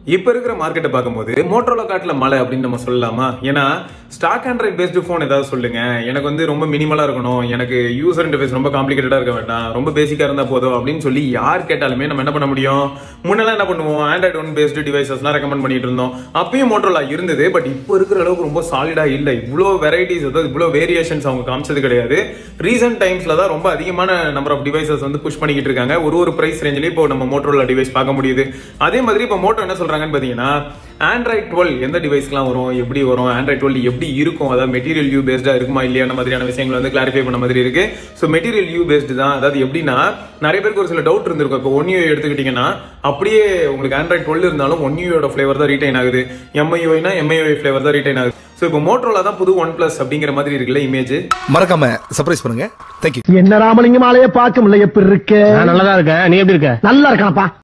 இப்ப இருக்கிற மார்க்கெட்டை பார்க்கும்போது மோட்டோரோலா காட்டுல மலை அப்படின்னு நம்ம சொல்லலாமா? ஏன்னா ஸ்டாக் ஆண்ட்ராய்ட் பேஸ்டு போன் ஏதாவது சொல்லுங்க, எனக்கு வந்து ரொம்ப மினிமலா இருக்கணும், எனக்கு யூசர் இன்டர்ஃபேஸ் ரொம்ப காம்ப்ளிகேட்டடா இருக்க வேண்டாம், ரொம்ப பேசிக்கா இருந்தா போதும் அப்படின்னு சொல்லி யார் கேட்டாலுமே நம்ம என்ன பண்ண முடியும்? முன்னெல்லாம் என்ன பண்ணுவோம், ஆண்ட்ராய்ட் ஒன் பேஸ்டு டிவைசஸ்லாம் ரெக்கமெண்ட் பண்ணிட்டு இருந்தோம். அப்பயும் மோட்டோரோலா இருந்தது. பட் இப்போ இருக்கிற அளவுக்கு ரொம்ப சாலிடா இல்லை. இவ்வளோ வெரைட்டிஸ், அதாவது இவ்வளோ வேரியேஷன்ஸ் அவங்க காமிச்சது கிடையாது. ரீசென்ட் டைம்ஸ்ல தான் ரொம்ப அதிகமான நம்பர் ஆஃப் டிவைசஸ் வந்து புஷ் பண்ணிக்கிட்டு இருக்காங்க. ஒரு பிரைஸ் ரேஞ்சிலேயே இப்போ நம்ம மோட்டோரோலா டிவைஸ் பார்க்க முடியுது. அதே மாதிரி இப்போ மோட்டோ என்ன சொல்றாங்கன்னு பாத்தீங்கன்னா, ஆண்ட்ராய்ட் 12 எந்த டிவைஸ்க்குலாம் வரும், எப்படி வரும், ஆண்ட்ராய்ட் 12 எப்படி இருக்கும், அதாவது மெட்டீரியல் யூ பேஸ்டா இருக்குமா இல்லையா மாதிரியான விஷயங்கள் வந்து கிளாரிஃபை பண்ண மாதிரி இருக்கு. ஸோ மெட்டீரியல் யூ பேஸ்டு தான். அதாவது எப்படின்னா, நிறைய பேருக்கு ஒரு சில டவுட் இருந்திருக்கும். இப்போ ஒன் யூ எடுத்துக்கிட்டீங்கன்னா அப்படியே உங்களுக்கு ஆண்ட்ராய்ட் 12 இருந்தாலும் ஒன் யூயோட ஃபிளேவர் தான் ரீடைன் ஆகுது, எம்ஐஓனா எம்ஐஓ ஃபிளேவர் தான் ரீடைன் ஆகுது. ஸோ இப்போ மோட்டோரோலா தான் புது ஒன் பிளஸ் அப்படிங்கிற மாதிரி இருக்குல்ல இமேஜ். மறக்காம சர்ப்ரைஸ் பண்ணுங்க. தேங்க்யூ. என்ன ராமலிங்கம் ஆலைய பார்க்க முடியல, எப்படி இருக்க? நல்லதா இருக்க, நீ எப்படி இருக்க? நல்லா இருக்கானப்பா.